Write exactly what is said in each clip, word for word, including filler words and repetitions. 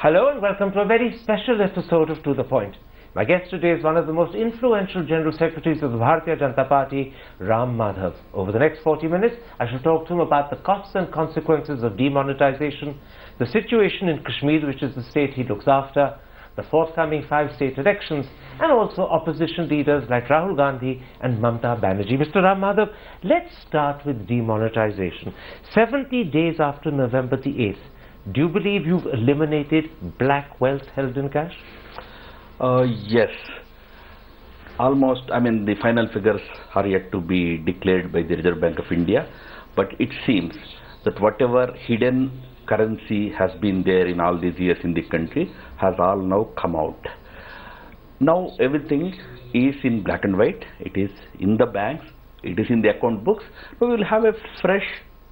Hello and welcome to a very special episode of To The Point. My guest today is one of the most influential General Secretaries of the Bharatiya Janata Party, Ram Madhav. Over the next forty minutes, I shall talk to him about the costs and consequences of demonetization, the situation in Kashmir, which is the state he looks after, the forthcoming five state elections, and also opposition leaders like Rahul Gandhi and Mamata Banerjee. Mister Ram Madhav, let's start with demonetization. seventy days after November the eighth, do you believe you've eliminated black wealth held in cash? Uh, yes. Almost, I mean, the final figures are yet to be declared by the Reserve Bank of India, but it seems that whatever hidden currency has been there in all these years in the country has all now come out. Now everything is in black and white. It is in the banks, it is in the account books. So we will have a fresh,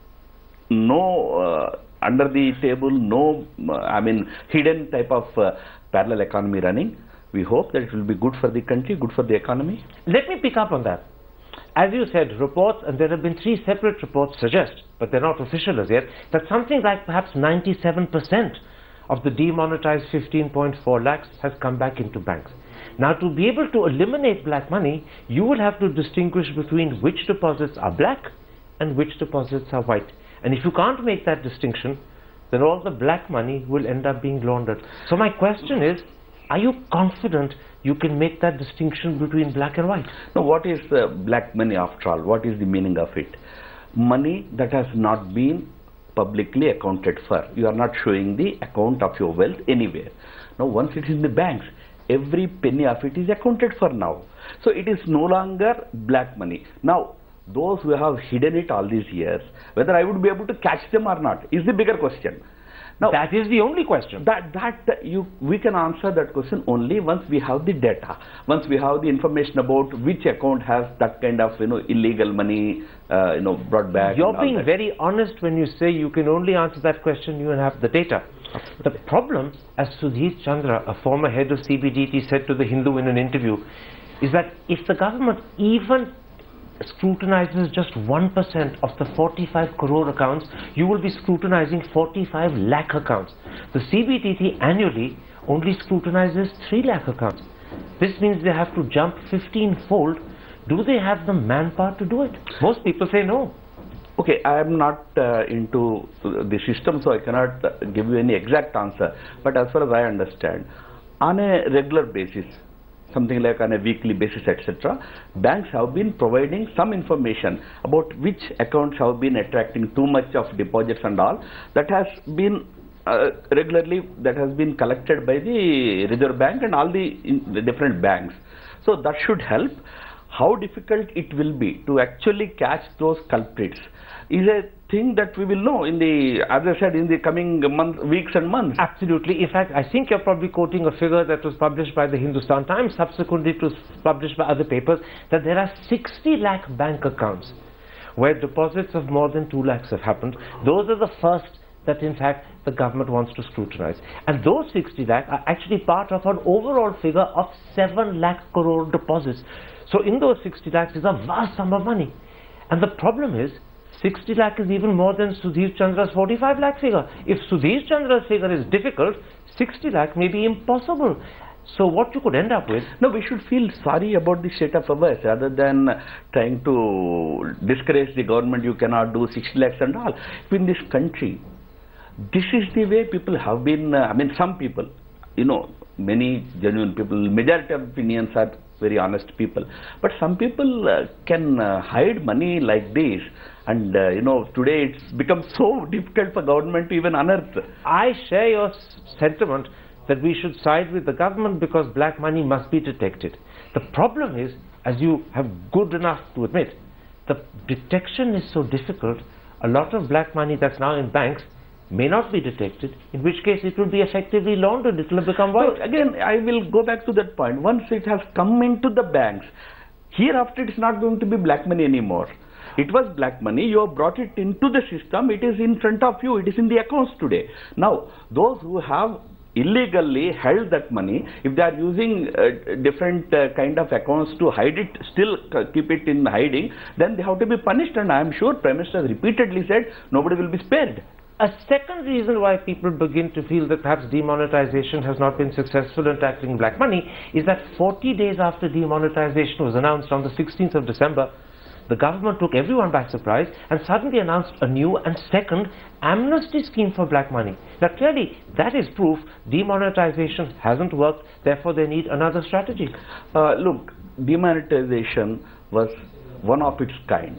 no uh, under the table, no, uh, I mean, hidden type of uh, parallel economy running. We hope that it will be good for the country, good for the economy. Let me pick up on that. As you said, reports, and there have been three separate reports, suggest, but they're not official as yet, that something like perhaps ninety-seven percent of the demonetized fifteen point four lakhs has come back into banks. Now, to be able to eliminate black money, you will have to distinguish between which deposits are black and which deposits are white. And if you can't make that distinction, then all the black money will end up being laundered. So my question is, are you confident you can make that distinction between black and white? Now, what is uh, black money after all? What is the meaning of it? Money that has not been publicly accounted for. You are not showing the account of your wealth anywhere. Now, once it is in the banks, every penny of it is accounted for now. So it is no longer black money. Now, those who have hidden it all these years, whether I would be able to catch them or not is the bigger question. Now, that is the only question. That, that you, we can answer that question only once we have the data, once we have the information about which account has that kind of, you know, illegal money, uh, you know, brought back. You're being very honest when you say you can only answer that question you have the data. The problem, as Sudhir Chandra, a former head of C B D T, said to The Hindu in an interview, is that if the government even scrutinizes just one percent of the forty-five crore accounts, you will be scrutinizing forty-five lakh accounts. The C B D T annually only scrutinizes three lakh accounts. This means they have to jump fifteen fold. Do they have the manpower to do it? Most people say no. Okay, I am not uh, into the system, so I cannot uh, give you any exact answer. But as far as I understand, on a regular basis, something like on a weekly basis, et cetera, banks have been providing some information about which accounts have been attracting too much of deposits and all. That has been uh, regularly, that has been collected by the Reserve Bank and all the, in, the different banks. So that should help. How difficult it will be to actually catch those culprits is a thing that we will know in the, as I said, in the coming month, weeks and months. Absolutely. In fact, I think you're probably quoting a figure that was published by the Hindustan Times, subsequently it was published by other papers, that there are sixty lakh bank accounts where deposits of more than two lakhs have happened. Those are the first that in fact the government wants to scrutinize. And those sixty lakh are actually part of an overall figure of seven lakh crore deposits. So in those sixty lakhs is a vast sum of money. And the problem is, sixty lakh is even more than Sudhir Chandra's forty-five lakh figure. If Sudhir Chandra's figure is difficult, sixty lakh may be impossible. So what you could end up with... No, we should feel sorry about the state of affairs rather than trying to discourage the government. You cannot do sixty lakhs and all. In this country, this is the way people have been, uh, I mean, some people, you know, many genuine people, majority of opinions are very honest people. But some people uh, can uh, hide money like this. And, uh, you know, today it's become so difficult for government to even unearth. I share your sentiment that we should side with the government because black money must be detected. The problem is, as you have good enough to admit, the detection is so difficult, a lot of black money that's now in banks may not be detected, in which case it will be effectively laundered, it will become white. So again, I will go back to that point. Once it has come into the banks, hereafter it's not going to be black money anymore. It was black money, you have brought it into the system, it is in front of you, it is in the accounts today. Now, those who have illegally held that money, if they are using uh, different uh, kind of accounts to hide it, still keep it in hiding, then they have to be punished, and I am sure Prime Minister has repeatedly said nobody will be spared. A second reason why people begin to feel that perhaps demonetization has not been successful in tackling black money is that forty days after demonetization was announced on the sixteenth of December, the government took everyone by surprise and suddenly announced a new and second amnesty scheme for black money. Now clearly that is proof demonetization hasn't worked, therefore they need another strategy. Uh, look, demonetization was one of its kind.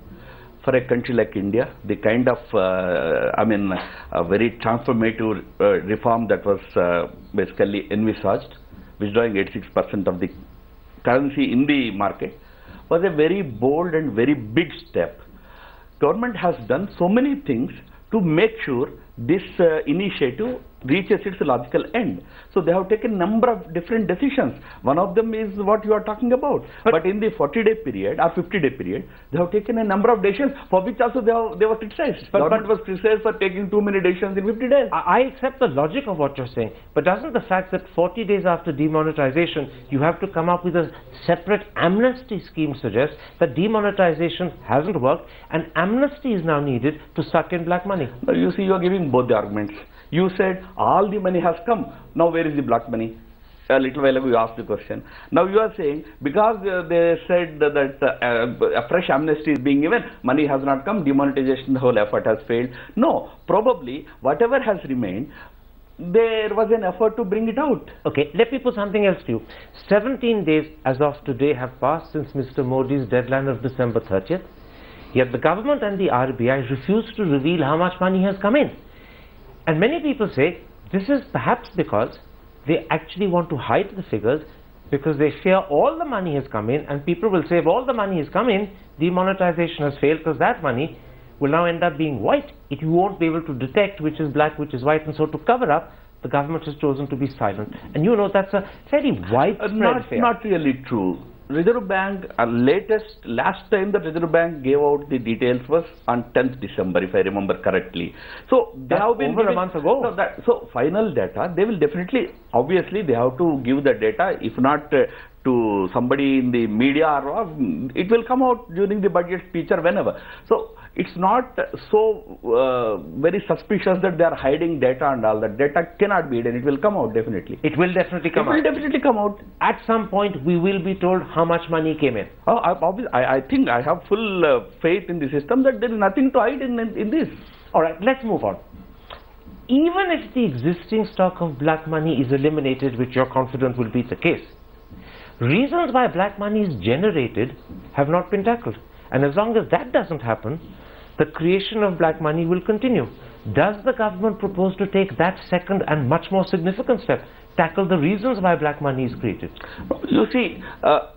For a country like India, the kind of, uh, I mean, a very transformative uh, reform that was uh, basically envisaged, withdrawing eighty-six percent of the currency in the market, was a very bold and very big step. Government has done so many things to make sure this uh, initiative reaches its logical end. So they have taken a number of different decisions. One of them is what you are talking about. But, but in the forty day period or fifty day period, they have taken a number of decisions for which also they, have, they were criticized. But, Government but, was criticized for taking too many decisions in fifty days. I, I accept the logic of what you're saying, but doesn't the fact that forty days after demonetization, you have to come up with a separate amnesty scheme suggest that demonetization hasn't worked and amnesty is now needed to suck in black money? Now you see, you are giving both the arguments. You said all the money has come. Now where is the black money? A little while ago you asked the question. Now you are saying because uh, they said that uh, a fresh amnesty is being given, money has not come, demonetization, the whole effort has failed. No, probably whatever has remained, there was an effort to bring it out. Okay, let me put something else to you. seventeen days as of today have passed since Mister Modi's deadline of December thirtieth. Yet the government and the R B I refuse to reveal how much money has come in. And many people say this is perhaps because they actually want to hide the figures because they fear all the money has come in, and people will say if all the money has come in, demonetization has failed because that money will now end up being white. It you won't be able to detect which is black, which is white, and so to cover up, the government has chosen to be silent. And you know that's a very widespread uh, not, fear. Not really true. Reserve Bank, uh, latest, last time the Reserve Bank gave out the details was on tenth December, if I remember correctly. So they That's have been over giving, a month ago. So, that, so final data, they will definitely, obviously they have to give the data, if not uh, to somebody in the media, or uh, it will come out during the budget speech or whenever. So it's not so uh, very suspicious that they are hiding data and all that. Data cannot be hidden. It will come out definitely. It will definitely come out. It will definitely come out. At some point, we will be told how much money came in. Oh, I, I, I think I have full uh, faith in the system that there is nothing to hide in, in, in this. All right, let's move on. Even if the existing stock of black money is eliminated, which you're confident will be the case, reasons why black money is generated have not been tackled. And as long as that doesn't happen, the creation of black money will continue. Does the government propose to take that second and much more significant step, tackle the reasons why black money is created? You see, uh,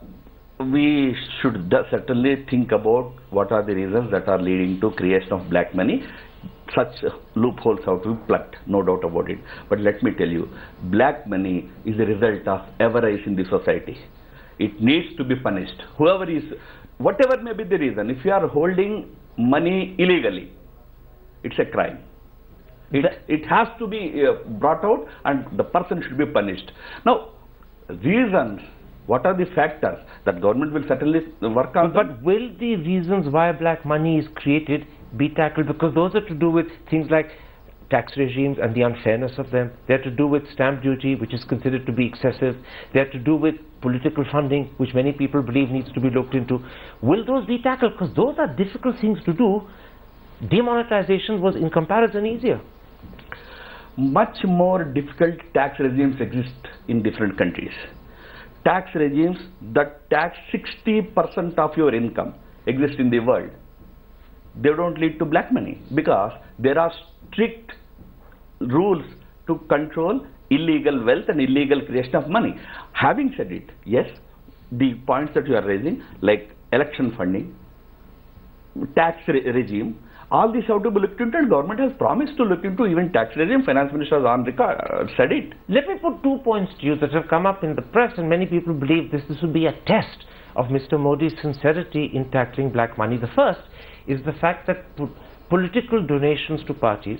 we should certainly think about what are the reasons that are leading to creation of black money. Such loopholes have to be plugged, no doubt about it. But let me tell you, black money is a result of avarice in the society. It needs to be punished. Whoever is, whatever may be the reason, if you are holding money illegally, it's a crime. It, it has to be uh, brought out and the person should be punished. Now, reasons, what are the factors that government will certainly work on? But will the reasons why black money is created be tackled? Because those are to do with things like tax regimes and the unfairness of them. They are to do with stamp duty, which is considered to be excessive. They are to do with political funding, which many people believe needs to be looked into. Will those be tackled? Because those are difficult things to do. Demonetization was in comparison easier. Much more difficult tax regimes exist in different countries. Tax regimes that tax sixty percent of your income exist in the world. They don't lead to black money because there are strict rules to control illegal wealth and illegal creation of money. Having said it, yes, the points that you are raising, like election funding, tax re regime, all these have to be looked into, and government has promised to look into even tax regime. Finance Minister has on record uh, said it. Let me put two points to you that have come up in the press, and many people believe this, this will be a test of Mister Modi's sincerity in tackling black money. The first is the fact that po political donations to parties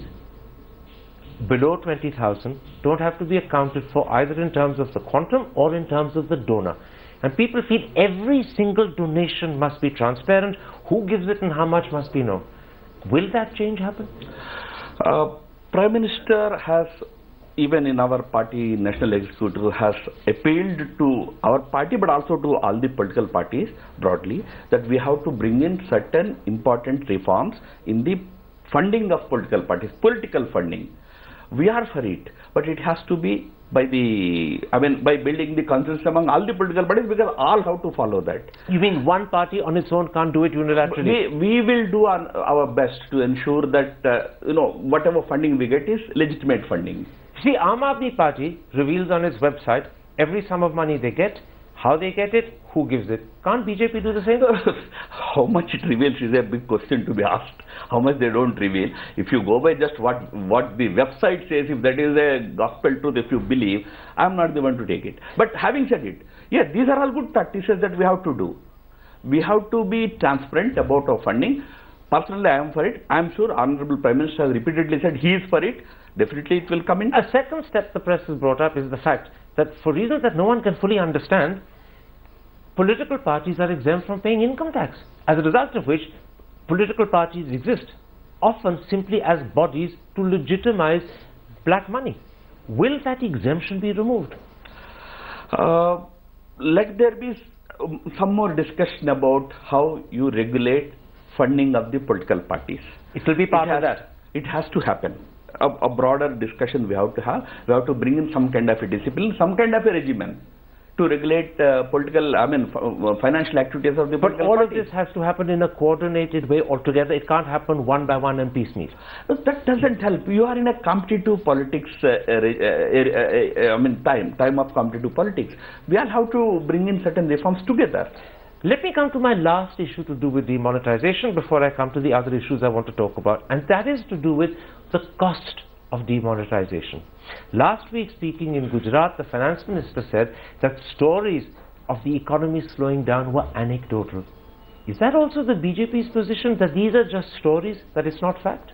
below twenty thousand don't have to be accounted for either in terms of the quantum or in terms of the donor. And people feel every single donation must be transparent. Who gives it and how much must be known. Will that change happen? Uh, Prime Minister has, even in our party, National Executive, has appealed to our party but also to all the political parties broadly that we have to bring in certain important reforms in the funding of political parties, political funding. We are for it, but it has to be by the, I mean, by building the consensus among all the political parties, because all have to follow that. You mean one party on its own can't do it unilaterally? We, we will do our, our best to ensure that, uh, you know, whatever funding we get is legitimate funding. See, Aam Aadmi Party reveals on its website every sum of money they get, how they get it, who gives it. Can't B J P do the same? How much it reveals is a big question to be asked. How much they don't reveal. If you go by just what, what the website says, if that is a gospel truth, if you believe, I am not the one to take it. But having said it, yeah, these are all good practices that we have to do. We have to be transparent about our funding. Personally, I am for it. I am sure Honorable Prime Minister has repeatedly said he is for it. Definitely it will come in. A second step the press has brought up is the fact that for reasons that no one can fully understand, political parties are exempt from paying income tax, as a result of which political parties exist, often simply as bodies to legitimize black money. Will that exemption be removed? Uh, let there be some more discussion about how you regulate funding of the political parties. It will be part has, of that. It has to happen. A, a broader discussion we have to have. We have to bring in some kind of a discipline, some kind of a regimen to regulate uh, political, I mean, f financial activities of the but political all parties. of this has to happen in a coordinated way altogether. It can't happen one by one and piecemeal. That doesn't help. You are in a competitive politics, uh, uh, uh, uh, I mean, time, time of competitive politics. We all have to bring in certain reforms together. Let me come to my last issue to do with demonetization before I come to the other issues I want to talk about, and that is to do with the cost of demonetization. Last week, speaking in Gujarat, the finance minister said that stories of the economy slowing down were anecdotal. Is that also the B J P's position, that these are just stories, that it's not fact?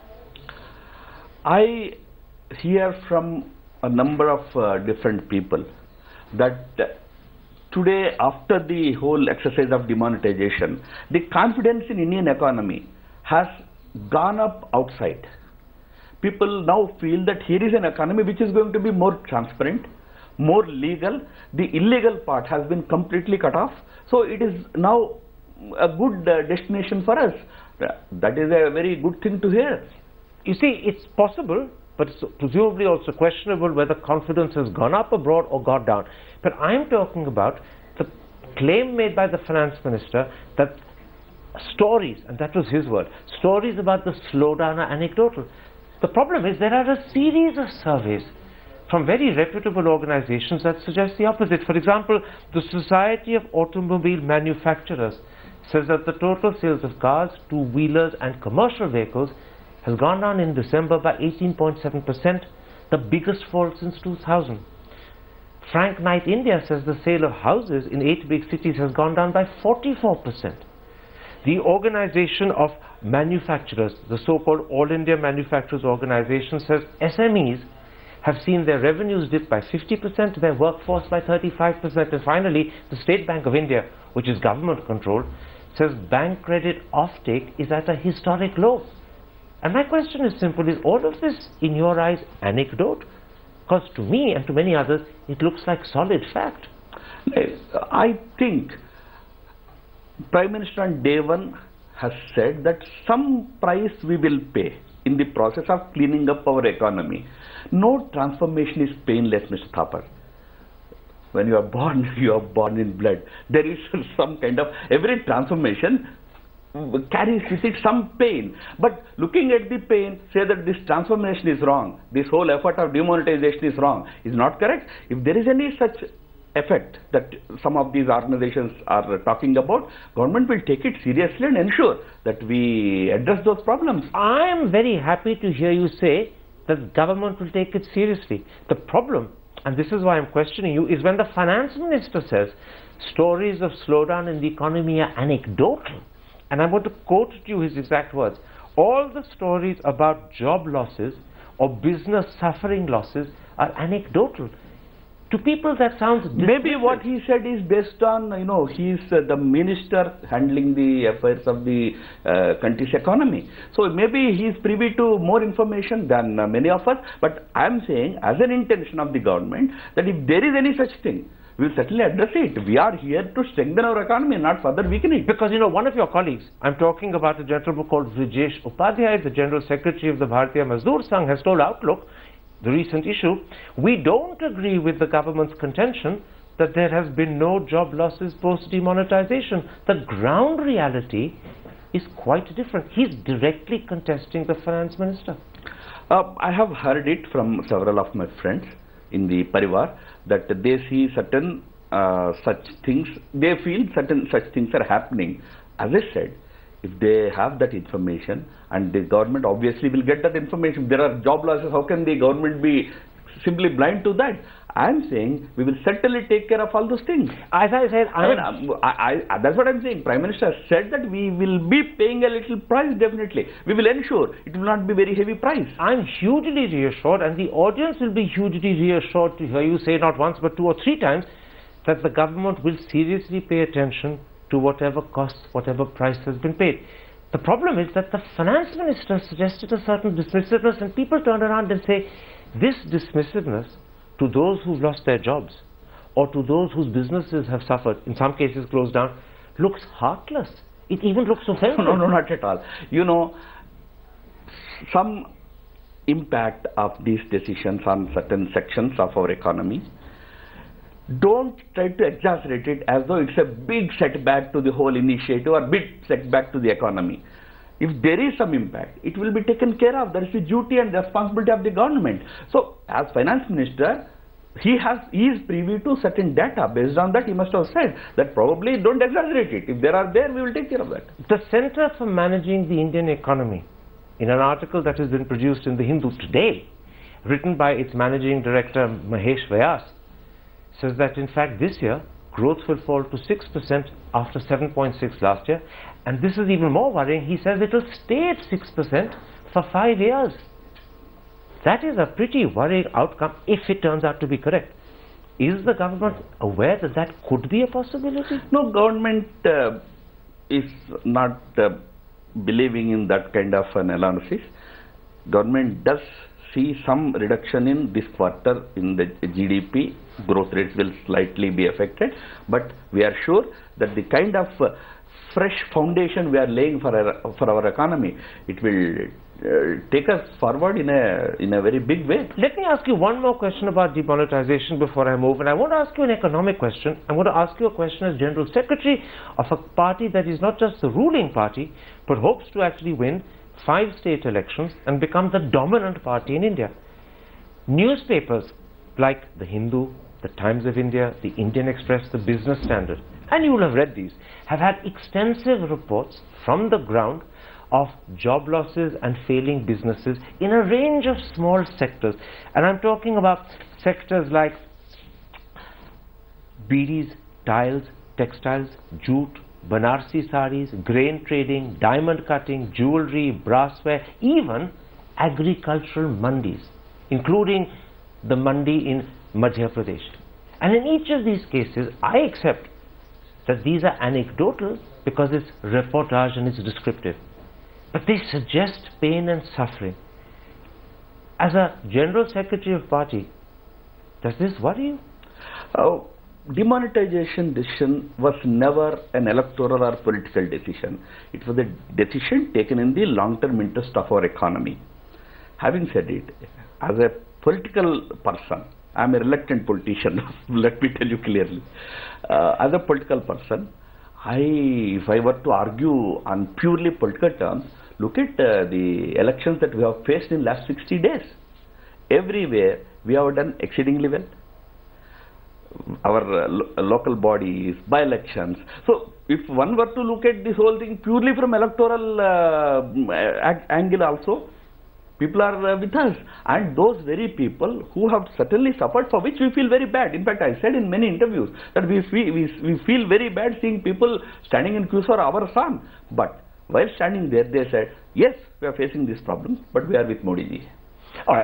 I hear from a number of uh, different people that uh, today, after the whole exercise of demonetization, the confidence in Indian economy has gone up outside. People now feel that here is an economy which is going to be more transparent, more legal. The illegal part has been completely cut off. So it is now a good uh, destination for us. That is a very good thing to hear. You see, it's possible, but it's presumably also questionable whether confidence has gone up abroad or gone down. But I'm talking about the claim made by the finance minister that stories, and that was his word, stories about the slowdown are anecdotal. The problem is there are a series of surveys from very reputable organizations that suggest the opposite. For example, the Society of Automobile Manufacturers says that the total sales of cars, two-wheelers and commercial vehicles has gone down in December by eighteen point seven percent, the biggest fall since two thousand. Frank Knight India says the sale of houses in eight big cities has gone down by forty-four percent. The Organization of Manufacturers, the so-called All India Manufacturers Organization, says S M Es have seen their revenues dip by fifty percent, their workforce by thirty-five percent. And finally, the State Bank of India, which is government controlled, says bank credit offtake is at a historic low. And my question is simple: is all of this, in your eyes, anecdote? Because to me and to many others, it looks like solid fact. I think Prime Minister on day one has said that some price we will pay in the process of cleaning up our economy. No transformation is painless, Mister Thapar. When you are born, you are born in blood. There is some kind of, every transformation carries with it some pain. But looking at the pain, say that this transformation is wrong, this whole effort of demonetization is wrong, is not correct. If there is any such effect that some of these organizations are talking about, government will take it seriously and ensure that we address those problems. I am very happy to hear you say that government will take it seriously. The problem, and this is why I'm questioning you, is when the finance minister says stories of slowdown in the economy are anecdotal. And I'm going to quote to you his exact words. All the stories about job losses or business suffering losses are anecdotal. To people that sounds maybe dismissive. what he said is based on, you know, he is uh, the minister handling the affairs of the uh, country's economy. So maybe he is privy to more information than uh, many of us. But I am saying, as an intention of the government, that if there is any such thing, we will certainly address it. We are here to strengthen our economy, not further weaken it. Because, you know, one of your colleagues, I'm talking about a gentleman called Brijesh Upadhyay, the General Secretary of the Bharatiya Mazdoor Sangh, has told Outlook, the recent issue, we don't agree with the government's contention that there has been no job losses post-demonetization. The ground reality is quite different. He's directly contesting the finance minister. Uh, I have heard it from several of my friends in the Parivar that they see certain uh, such things, they feel certain such things are happening. As I said, if they have that information, and the government obviously will get that information, if there are job losses, how can the government be simply blind to that? I am saying we will certainly take care of all those things. As I said, I I mean, I, I, that's what I am saying. Prime Minister has said that we will be paying a little price, definitely. We will ensure it will not be very heavy price. I'm hugely reassured, and the audience will be hugely reassured to hear you say not once but two or three times that the government will seriously pay attention to whatever costs, whatever price has been paid. The problem is that the finance minister suggested a certain dismissiveness, and people turn around and say, this dismissiveness to those who've lost their jobs or to those whose businesses have suffered, in some cases closed down, looks heartless. It even looks offensive. No, no, not at all. You know, some impact of these decisions on certain sections of our economy, don't try to exaggerate it as though it's a big setback to the whole initiative or big setback to the economy. If there is some impact, it will be taken care of. That is the duty and responsibility of the government. So, as finance minister, he has he is privy to certain data. Based on that, he must have said that probably don't exaggerate it. If there are there, we will take care of that. The Center for Managing the Indian Economy, in an article that has been produced in the Hindu today, written by its managing director Mahesh Vyas, says that in fact this year growth will fall to six percent after seven point six last year, and this is even more worrying. He says it will stay at six percent for five years. That is a pretty worrying outcome if it turns out to be correct. Is the government aware that that could be a possibility? No, government uh, is not uh, believing in that kind of an analysis. Government does see some reduction in this quarter in the G D P. Growth rates will slightly be affected, but we are sure that the kind of uh, fresh foundation we are laying for our, for our economy, it will uh, take us forward in a in a very big way. Let me ask you one more question about demonetization before I move, and I want to ask you an economic question. I want to ask you a question as General Secretary of a party that is not just the ruling party, but hopes to actually win five state elections and become the dominant party in India. Newspapers like the Hindu, the Times of India, the Indian Express, the Business Standard, and you will have read these, have had extensive reports from the ground of job losses and failing businesses in a range of small sectors. And I'm talking about sectors like beedies, tiles, textiles, jute, Banarsi saris, grain trading, diamond cutting, jewelry, brassware, even agricultural mandis, including the mandi in Madhya Pradesh. And in each of these cases, I accept that these are anecdotal because it's reportage and it's descriptive. But they suggest pain and suffering. As a General Secretary of Party, does this worry you? Uh, demonetization decision was never an electoral or political decision. It was a decision taken in the long-term interest of our economy. Having said it, as a political person, I am a reluctant politician, let me tell you clearly. Uh, as a political person, I, if I were to argue on purely political terms, look at uh, the elections that we have faced in last sixty days. Everywhere we have done exceedingly well. Our uh, lo local bodies, by-elections. So, if one were to look at this whole thing purely from electoral uh, angle also, people are uh, with us, and those very people who have certainly suffered, for which we feel very bad. In fact, I said in many interviews that we, we, we feel very bad seeing people standing in queues for our son. But while standing there, they said, yes, we are facing this problem, but we are with Modi ji. All right.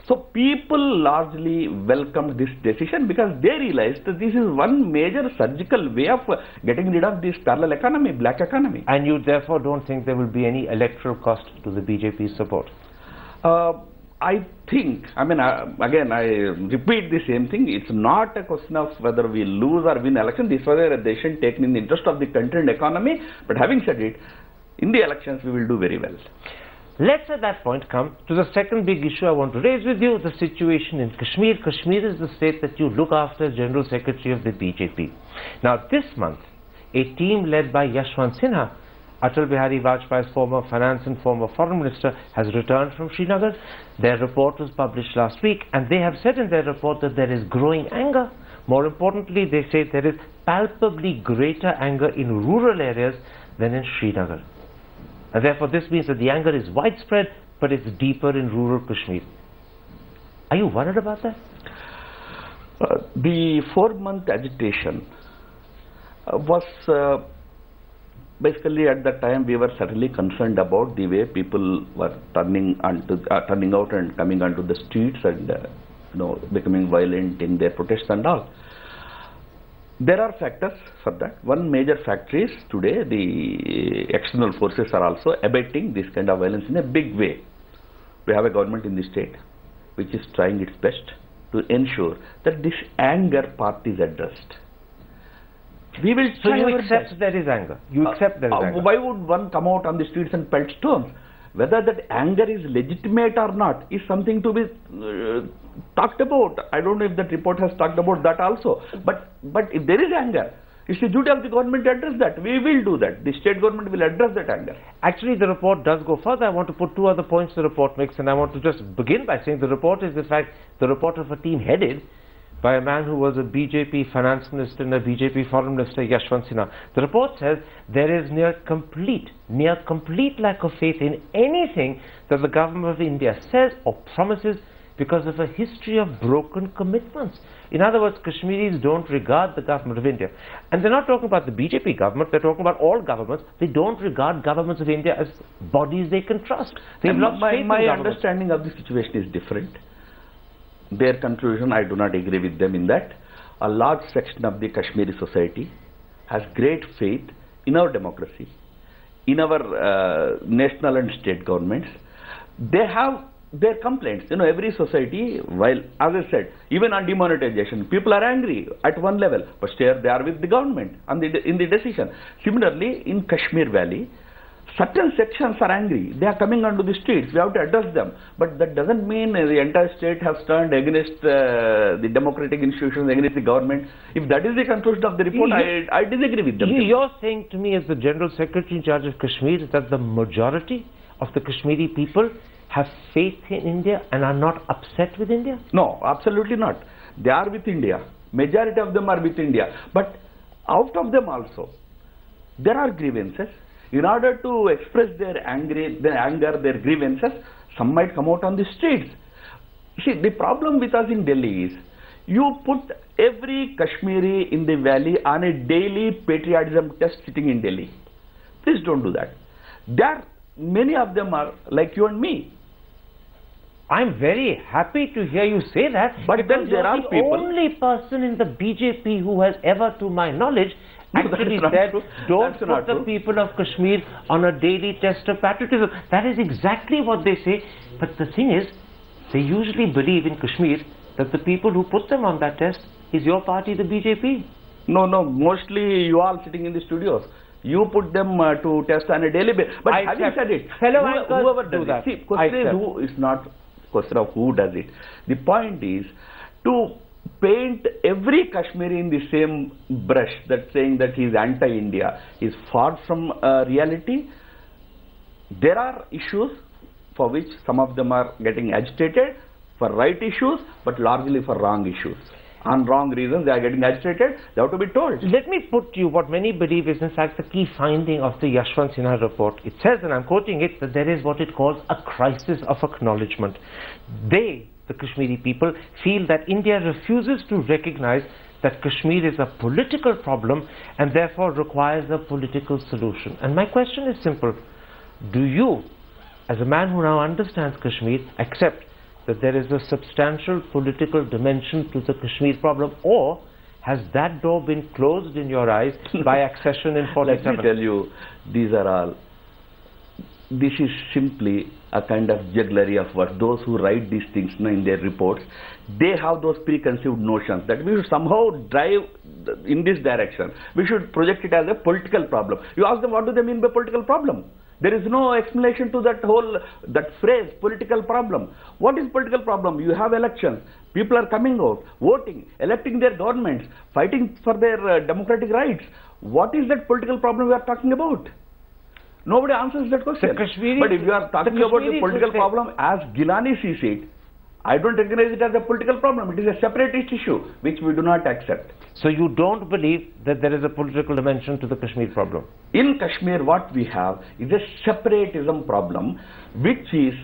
So people largely welcomed this decision because they realized that this is one major surgical way of getting rid of this parallel economy, black economy. And you therefore don't think there will be any electoral cost to the B J P's support? Uh, I think, I mean, uh, again, I repeat the same thing. It's not a question of whether we lose or win election. This was a decision taken in the interest of the country and economy. But having said it, in the elections, we will do very well. Let's at that point come to the second big issue I want to raise with you, the situation in Kashmir. Kashmir is the state that you look after, General Secretary of the B J P. Now this month, a team led by Yashwant Sinha, Atal Bihari Vajpayee's former finance and former foreign minister, has returned from Srinagar. Their report was published last week, and they have said in their report that there is growing anger. More importantly, they say there is palpably greater anger in rural areas than in Srinagar. And therefore, this means that the anger is widespread, but it's deeper in rural Kashmir. Are you worried about that? Uh, the four-month agitation uh, was uh, basically at that time we were certainly concerned about the way people were turning onto, uh, turning out and coming onto the streets and uh, you know becoming violent in their protests and all. There are factors for that. One major factor is today the external forces are also abating this kind of violence in a big way. We have a government in the state which is trying its best to ensure that this anger part is addressed. We will so try you our accept best. there is anger. You accept there is uh, anger. Why would one come out on the streets and pelt stones? Whether that anger is legitimate or not is something to be uh, talked about. I don't know if that report has talked about that also. But but if there is anger, it's the duty of the government to address that. We will do that. The state government will address that anger. Actually, the report does go further. I want to put two other points the report makes, and I want to just begin by saying the report is, in fact, the report of a team headed by a man who was a B J P finance minister and a B J P foreign minister, Yashwant Sinha. The report says there is near complete, near complete lack of faith in anything that the government of India says or promises because of a history of broken commitments. In other words, Kashmiris don't regard the government of India. And they're not talking about the B J P government, they're talking about all governments. They don't regard governments of India as bodies they can trust. They've lost my faith in my governments. understanding of the situation is different. Their conclusion, I do not agree with them in that. A large section of the Kashmiri society has great faith in our democracy, in our uh, national and state governments. They have their complaints. You know, every society, while, as I said, even on demonetization, people are angry at one level, but still they are with the government and the, in the decision. Similarly, in Kashmir Valley, certain sections are angry. They are coming onto the streets. We have to address them. But that doesn't mean uh, the entire state has turned against uh, the democratic institutions, against the government. If that is the conclusion of the report, You- I, I disagree with them. You- You're saying to me as the General Secretary in charge of Kashmir that the majority of the Kashmiri people have faith in India and are not upset with India? No, absolutely not. They are with India. Majority of them are with India. But out of them also, there are grievances. In order to express their angry, their anger, their grievances, some might come out on the streets. See, the problem with us in Delhi is, you put every Kashmiri in the valley on a daily patriotism test sitting in Delhi. Please don't do that. There, many of them are like you and me. I'm very happy to hear you say that, But because then there you're are the people- only person in the B J P who has ever, to my knowledge, No, actually that's not said, true. don't That's put not the true. people of Kashmir on a daily test of patriotism. That is exactly what they say. But the thing is, they usually believe in Kashmir that the people who put them on that test is your party, the B J P. No, no, mostly you all sitting in the studios. You put them uh, to test on a daily basis. But I having accept. said it, Fellow who- anchors whoever do does that. it, see, I question is accept. who is not question of who does it. The point is to paint every Kashmiri in the same brush, that saying that he is anti-India is far from uh, reality. There are issues for which some of them are getting agitated for right issues, but largely for wrong issues. On wrong reasons they are getting agitated, they have to be told. Let me put to you what many believe is in fact the key finding of the Yashwant Sinha report. It says, and I'm quoting it, that there is what it calls a crisis of acknowledgement. They, the Kashmiri people, feel that India refuses to recognize that Kashmir is a political problem and therefore requires a political solution. And my question is simple. Do you, as a man who now understands Kashmir, accept that there is a substantial political dimension to the Kashmir problem, or has that door been closed in your eyes by accession in forty-seven? Let me tell you, these are all, this is simply a kind of jugglery of words. Those who write these things now in their reports, they have those preconceived notions that we should somehow drive in this direction. We should project it as a political problem. You ask them, what do they mean by political problem? There is no explanation to that whole, that phrase, political problem. What is political problem? You have elections. People are coming out, voting, electing their governments, fighting for their uh, democratic rights. What is that political problem we are talking about? Nobody answers that question. But if you are talking the about the political problem as Gilani sees it, I don't recognize it as a political problem. It is a separatist issue, which we do not accept. So you don't believe that there is a political dimension to the Kashmir problem? In Kashmir, what we have is a separatism problem, which is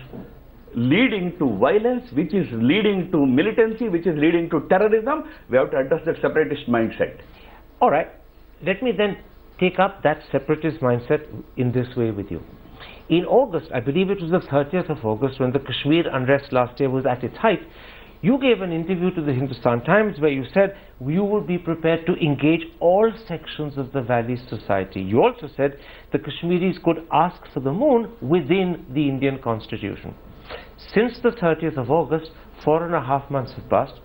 leading to violence, which is leading to militancy, which is leading to terrorism. We have to address that separatist mindset. All right. Let me then take up that separatist mindset in this way with you. In August, I believe it was the thirtieth of August, when the Kashmir unrest last year was at its height, you gave an interview to the Hindustan Times where you said you would be prepared to engage all sections of the valley society. You also said the Kashmiris could ask for the moon within the Indian Constitution. Since the thirtieth of August, four and a half months have passed.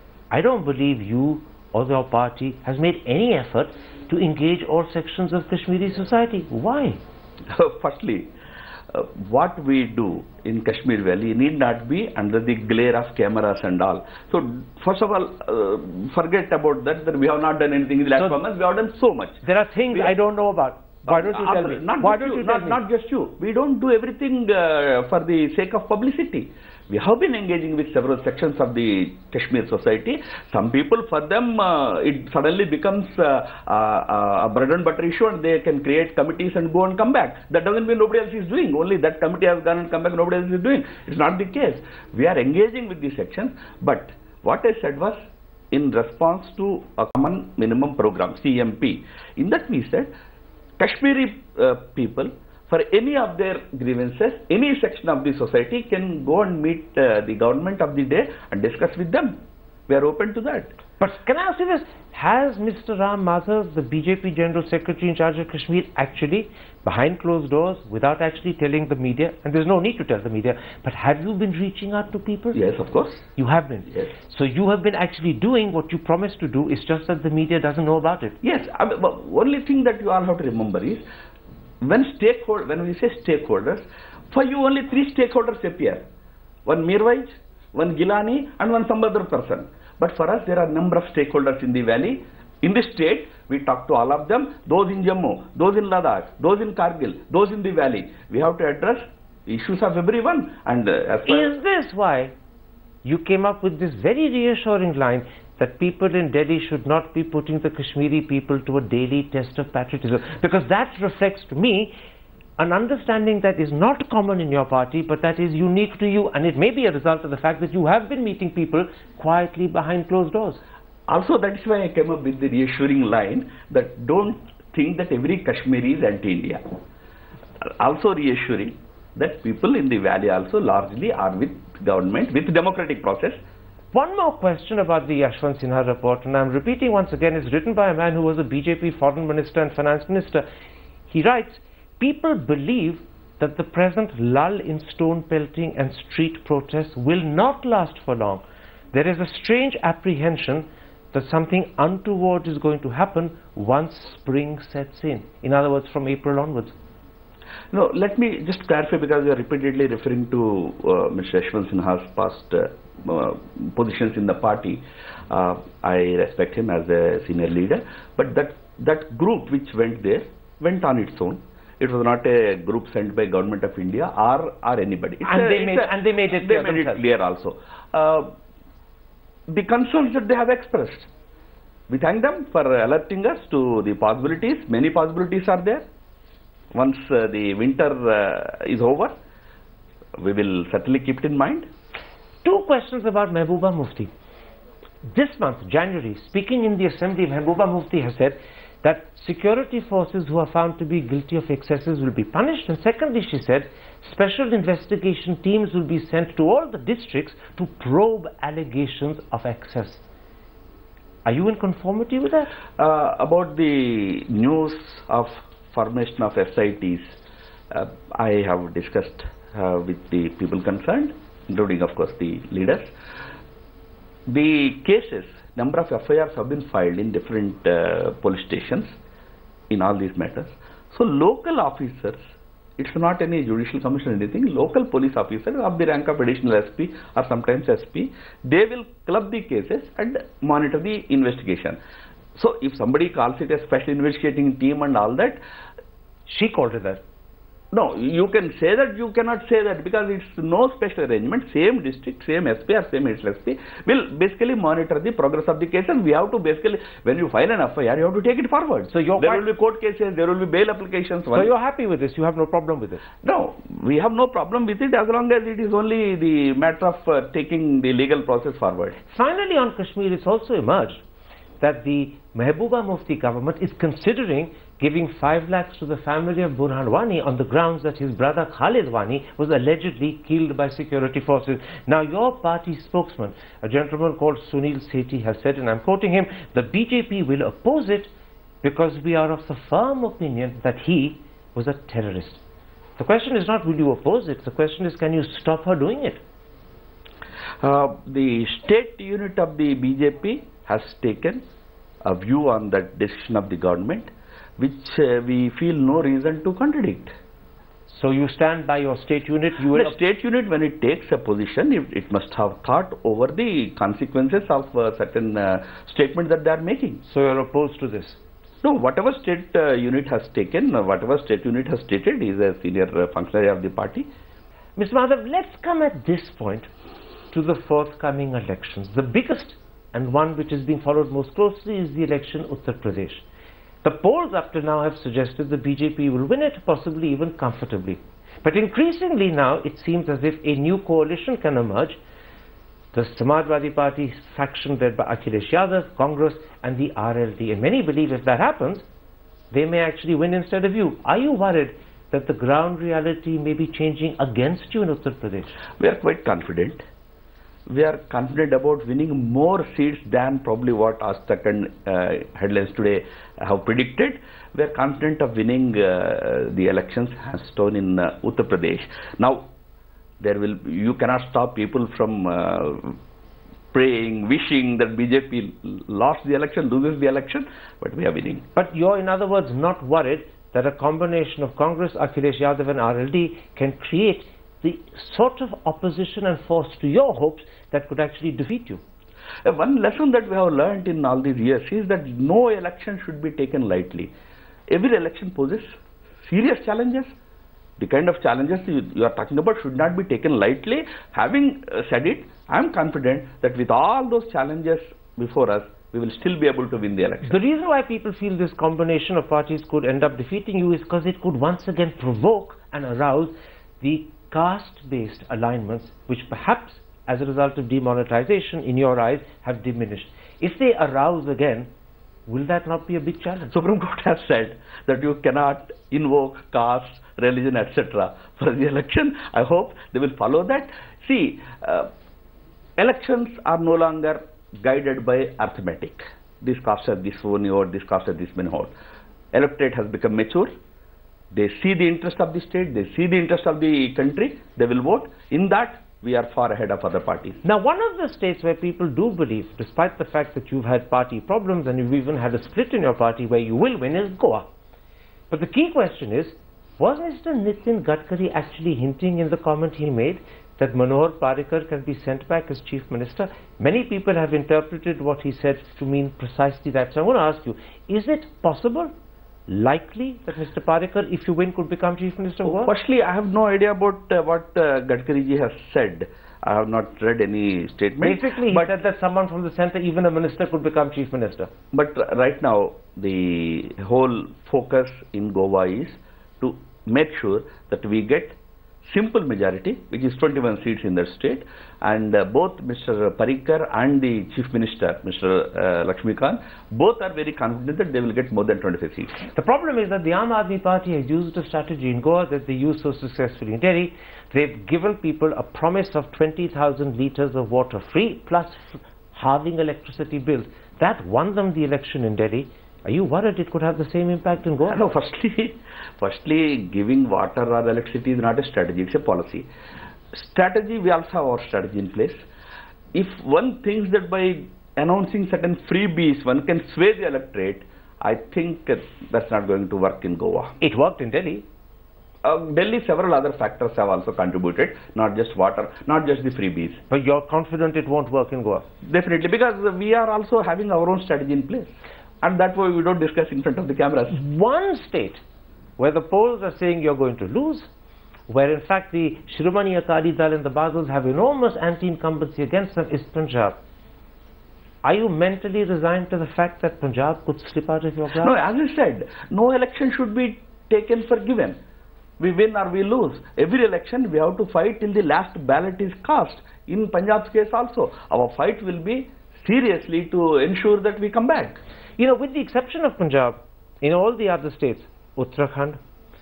I don't believe you or your party has made any effort to engage all sections of Kashmiri society. Why? Firstly, uh, what we do in Kashmir Valley need not be under the glare of cameras and all. So, first of all, uh, forget about that, that we have not done anything in the last so months. We have done so much. There are things we I don't know about. Why don't you tell me? Not Why just don't you, you tell not, me? Not just you. We don't do everything uh, for the sake of publicity. We have been engaging with several sections of the Kashmir society. Some people, for them, uh, it suddenly becomes uh, uh, a bread and butter issue, and they can create committees and go and come back. That doesn't mean nobody else is doing. Only that committee has gone and come back, nobody else is doing. It's not the case. We are engaging with these sections, but what I said was in response to a common minimum program, C M P. In that we said, Kashmiri uh, people, for any of their grievances, any section of the society can go and meet uh, the government of the day and discuss with them. We are open to that. But can I ask you this? Has Mister Ram Madhav, the B J P General Secretary in charge of Kashmir, actually, behind closed doors, without actually telling the media, and there's no need to tell the media, but have you been reaching out to people? Yes, of course. You have been? Yes. So you have been actually doing what you promised to do, it's just that the media doesn't know about it? Yes. I mean, the only thing that you all have to remember is, when stakeholder, when we say stakeholders, for you only three stakeholders appear. One Mirwais, one Gilani, and one some other person. But for us, there are a number of stakeholders in the valley. In the state, we talk to all of them, those in Jammu, those in Ladakh, those in Kargil, those in the valley. We have to address the issues of everyone. And uh, as Is this why you came up with this very reassuring line that people in Delhi should not be putting the Kashmiri people to a daily test of patriotism? Because that reflects to me an understanding that is not common in your party, but that is unique to you, and it may be a result of the fact that you have been meeting people quietly behind closed doors. Also, that is why I came up with the reassuring line that don't think that every Kashmiri is anti-India. Also reassuring that people in the valley also largely are with government, with democratic process. One more question about the Yashwant Sinha report, and I'm repeating once again, it's written by a man who was a B J P foreign minister and finance minister. He writes, people believe that the present lull in stone pelting and street protests will not last for long. There is a strange apprehension that something untoward is going to happen once spring sets in. In other words, from April onwards. No, let me just clarify, because you are repeatedly referring to uh, Mister Yashwant Sinha's past uh, uh, positions in the party. Uh, I respect him as a senior leader, but that, that group which went there went on its own. It was not a group sent by Government of India or, or anybody. It's and, a, they made, a, and they made it they clear made it clear also. Uh, the concerns that they have expressed, we thank them for alerting us to the possibilities. Many possibilities are there. Once uh, the winter uh, is over, we will certainly keep it in mind. Two questions about Mehbooba Mufti. This month, January, speaking in the Assembly, Mehbooba Mufti has said that security forces who are found to be guilty of excesses will be punished. And secondly, she said Special investigation teams will be sent to all the districts to probe allegations of excess. Are you in conformity with that? Uh, about the news of formation of S I Ts, uh, I have discussed uh, with the people concerned, including of course the leaders. The cases, number of F I Rs have been filed in different uh, police stations in all these matters. So local officers, it's not any judicial commission or anything, local police officers of the rank of additional S P or sometimes S P, they will club the cases and monitor the investigation. So if somebody calls it a special investigating team and all that, she called it that. No, you can say that, you cannot say that, because it's no special arrangement. Same district, same S P or same S P will basically monitor the progress of the case, and we have to basically, when you file an F I R, you have to take it forward. So you're there will be court cases, there will be bail applications. So you're happy with this? You have no problem with it? No, we have no problem with it as long as it is only the matter of uh, taking the legal process forward. Finally, on Kashmir, it's also emerged that the Mehbooba Mufti government is considering giving five lakhs to the family of Burhan Wani on the grounds that his brother Khalid Wani was allegedly killed by security forces. Now, your party spokesman, a gentleman called Sunil Sethi, has said, and I'm quoting him, the B J P will oppose it because we are of the firm opinion that he was a terrorist. The question is not will you oppose it, the question is can you stop her doing it? Uh, the state unit of the B J P has taken a view on that decision of the government, which uh, we feel no reason to contradict. So you stand by your state unit? You will the state unit, when it takes a position, it, it must have thought over the consequences of uh, certain uh, statements that they are making. So you are opposed to this? No, whatever state uh, unit has taken, uh, whatever state unit has stated, is a senior uh, functionary of the party. Mister Madhav, let's come at this point to the forthcoming elections. The biggest and one which is being followed most closely is the election in Uttar Pradesh. The polls up to now have suggested the B J P will win it, possibly even comfortably. But increasingly now it seems as if a new coalition can emerge. The Samajwadi Party faction led by Akhilesh Yadav, Congress and the R L D. And many believe if that happens, they may actually win instead of you. Are you worried that the ground reality may be changing against you in Uttar Pradesh? We are quite confident. We are confident about winning more seats than probably what Aastak and uh, headlines today have predicted. We are confident of winning uh, the elections as shown in uh, Uttar Pradesh. Now, there will you cannot stop people from uh, praying, wishing that B J P lost the election, loses the election, but we are winning. But you're, in other words, not worried that a combination of Congress, Akhilesh Yadav and R L D can create the sort of opposition and force to your hopes that could actually defeat you? Uh, one lesson that we have learned in all these years is that no election should be taken lightly. Every election poses serious challenges. The kind of challenges you, you are talking about should not be taken lightly. Having uh, said it, I am confident that with all those challenges before us, we will still be able to win the election. The reason why people feel this combination of parties could end up defeating you is because it could once again provoke and arouse the caste-based alignments which perhaps as a result of demonetization in your eyes have diminished. If they arouse again, will that not be a big challenge? Supreme Court has said that you cannot invoke caste, religion, et cetera for the election. I hope they will follow that. See, uh, elections are no longer guided by arithmetic. This caste has this many vote, this caste has this many vote. Electorate has become mature. They see the interest of the state, they see the interest of the country, they will vote. In that, we are far ahead of other parties. Now, one of the states where people do believe, despite the fact that you've had party problems and you've even had a split in your party where you will win, is Goa. But the key question is, was Mister Nitin Gadkari actually hinting in the comment he made that Manohar Parrikar can be sent back as Chief Minister? Many people have interpreted what he said to mean precisely that. So I want to ask you, is it possible, likely, that Mister Parrikar, if you win, could become Chief Minister of Goa? Firstly, I have no idea about uh, what uh, Gadkari ji has said. I have not read any statement. Basically, he but said that someone from the centre, even a minister, could become Chief Minister. But uh, right now, the whole focus in Goa is to make sure that we get simple majority, which is twenty-one seats in that state, and uh, both Mister Parikar and the Chief Minister, Mister Uh, Lakshmikant, both are very confident that they will get more than twenty-five seats. The problem is that the Aam Aadmi Party has used a strategy in Goa that they used so successfully in Delhi. They've given people a promise of twenty thousand litres of water free, plus halving electricity bills. That won them the election in Delhi. Are you worried it could have the same impact in Goa? No, firstly, firstly, giving water or electricity is not a strategy, it's a policy. Strategy, we also have our strategy in place. If one thinks that by announcing certain freebies, one can sway the electorate, I think uh, that's not going to work in Goa. It worked in Delhi. Uh, Delhi, several other factors have also contributed, not just water, not just the freebies. But you're confident it won't work in Goa? Definitely, because we are also having our own strategy in place. And that way we don't discuss in front of the cameras. One state where the polls are saying you're going to lose, where in fact the Shiromani Akali Dal and the Badals have enormous anti-incumbency against them, is Punjab. Are you mentally resigned to the fact that Punjab could slip out of your grasp? No, as I said, no election should be taken for given. We win or we lose. Every election we have to fight till the last ballot is cast. In Punjab's case also, our fight will be seriously to ensure that we come back. You know, with the exception of Punjab, in all the other states, Uttarakhand,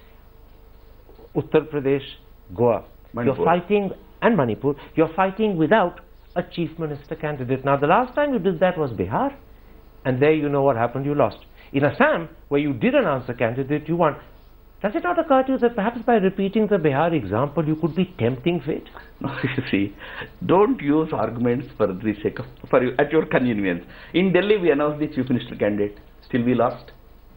Uttar Pradesh, Goa, Manipur. you're fighting, and Manipur, you're fighting without a chief minister candidate. Now, the last time you did that was Bihar, and there you know what happened, you lost. In Assam, where you did announce a candidate, you won. Does it not occur to you that perhaps by repeating the Bihar example, you could be tempting fate? No, you see, don't use arguments for the sake of, for you, at your convenience. In Delhi, we announced the chief minister candidate. Still we lost.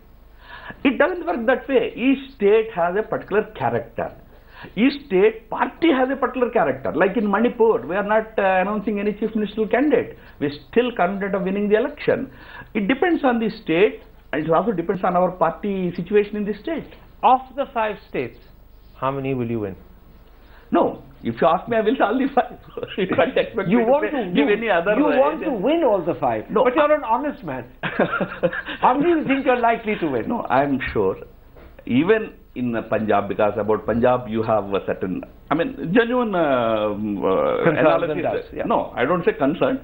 It doesn't work that way. Each state has a particular character. Each state party has a particular character. Like in Manipur, we are not uh, announcing any chief ministerial candidate. We are still confident of winning the election. It depends on the state, and it also depends on our party situation in the state. Of the five states, how many will you win? No, if you ask me, I will say all the five. You can't expect you me want to, to give you, any other. You uh, want to win all the five, no, but you're an honest man. How do you think you're likely to win? No, I'm sure. Even in uh, Punjab, because about Punjab you have a certain, I mean, genuine uh, uh, analysis. Doubts, yeah. No, I don't say concern.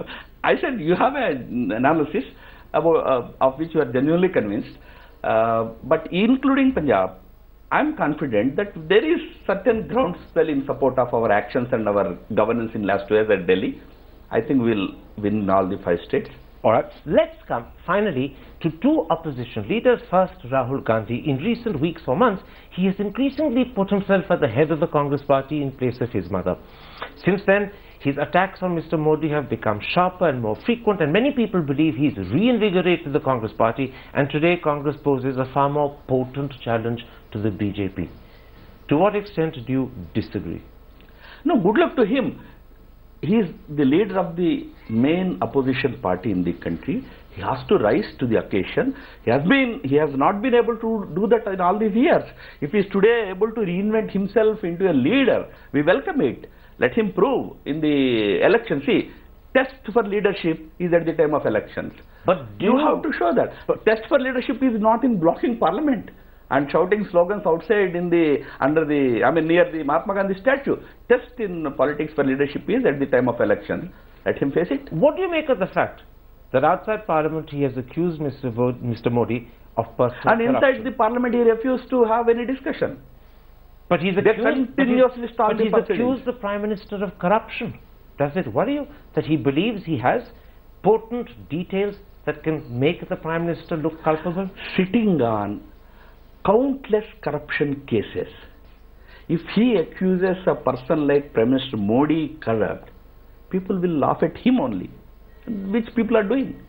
I said you have an analysis about uh, of which you are genuinely convinced. Uh, but including Punjab, I'm confident that there is certain groundswell in support of our actions and our governance in last two years at Delhi. I think we'll win all the five states. All right. Let's come finally to two opposition leaders. First, Rahul Gandhi. In recent weeks or months, he has increasingly put himself at the head of the Congress party in place of his mother. Since then, his attacks on Mister Modi have become sharper and more frequent, and many people believe he's reinvigorated the Congress party, and today Congress poses a far more potent challenge to the B J P. To what extent do you disagree? No, good luck to him. He is the leader of the main opposition party in the country. He has to rise to the occasion. He has been, he has not been able to do that in all these years. If he is today able to reinvent himself into a leader, we welcome it. Let him prove in the election. See, test for leadership is at the time of elections. But do you you have to show that. But test for leadership is not in blocking parliament and shouting slogans outside in the, under the, I mean near the Mahatma Gandhi statue. Test in politics for leadership is at the time of elections. Let him face it. What do you make of the fact that outside parliament he has accused Mister Vo Mister Modi of personal And inside corruption? the parliament he refused to have any discussion. But he's They accused, continuously but he's, start but the he's proceedings. accused the Prime Minister of corruption. Does it worry you that he believes he has potent details that can make the Prime Minister look culpable? Sitting on countless corruption cases, if he accuses a person like Prime Minister Modi corrupt, people will laugh at him only, which people are doing.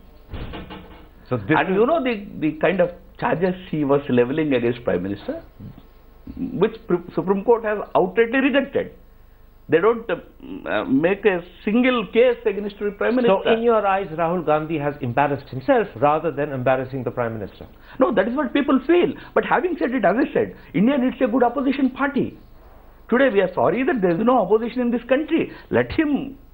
So this and you know the, the kind of charges he was leveling against Prime Minister, which Supreme Court has outrightly rejected. They don't uh, make a single case against the Prime Minister. So in your eyes, Rahul Gandhi has embarrassed himself rather than embarrassing the Prime Minister? No, that is what people feel. But having said it, as I said, India needs a good opposition party. Today we are sorry that there is no opposition in this country. Let him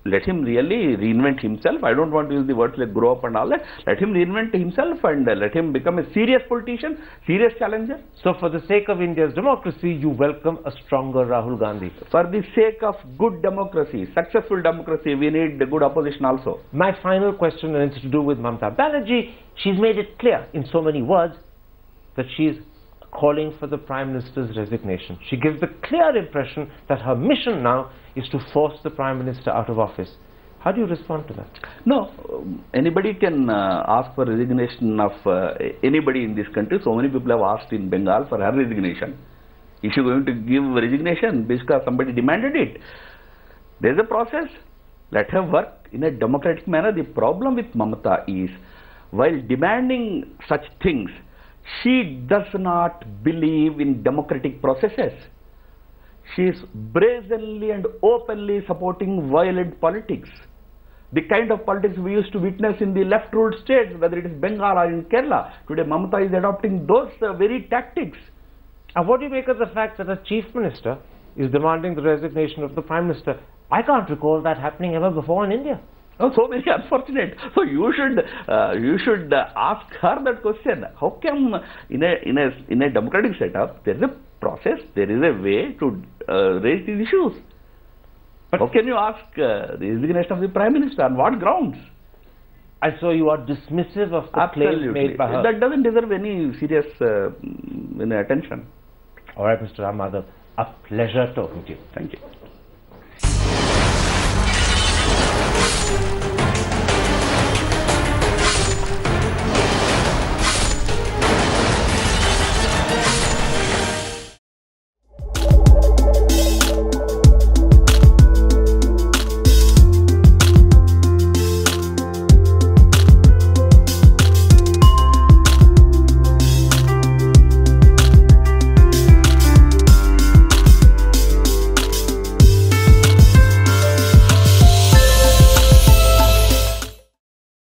let him really reinvent himself. I don't want to use the words like grow up and all that. Let him reinvent himself and uh, let him become a serious politician, serious challenger. So for the sake of India's democracy, you welcome a stronger Rahul Gandhi. For the sake of good democracy, successful democracy, we need the good opposition also. My final question, and it's to do with Mamata Banerjee. She's made it clear in so many words that she's calling for the Prime Minister's resignation. She gives the clear impression that her mission now is to force the Prime Minister out of office. How do you respond to that? No, um, anybody can uh, ask for resignation of uh, anybody in this country. So many people have asked in Bengal for her resignation. Is she going to give resignation because somebody demanded it? There is a process. Let her work in a democratic manner. The problem with Mamata is, while demanding such things, she does not believe in democratic processes. She is brazenly and openly supporting violent politics. The kind of politics we used to witness in the left-ruled states, whether it is Bengal or in Kerala. Today Mamata is adopting those uh, very tactics. And what do you make of the fact that a chief minister is demanding the resignation of the Prime Minister? I can't recall that happening ever before in India. Oh, so very unfortunate. So you should uh, you should uh, ask her that question. How come in a in a in a democratic setup there is a process, there is a way to uh, raise these issues? But how can you ask uh, the resignation of the Prime Minister? On what grounds? And so you are dismissive of the Absolutely. claims made by her. That doesn't deserve any serious uh, any attention. All right, Mister Madhav, a pleasure talking to you. Thank you.